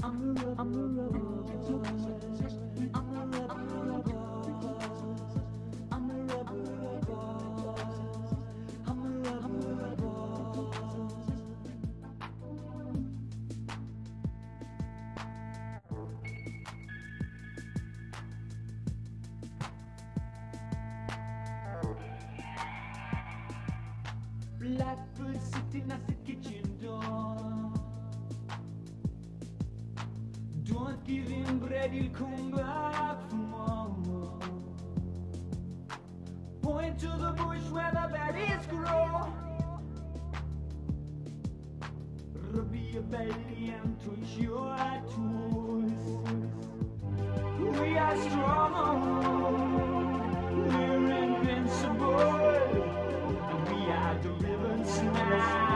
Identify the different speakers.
Speaker 1: I'm a rebel boy. I'm a rebel boy. I'm a rebel boy. I'm a rebel boy. Blackbird sitting at the kitchen door. Don't give him bread, he'll come back for more. Point to the bush where the berries grow. Rub your belly and twitch your toes. We are strong, we're invincible. We are the ribbon snap.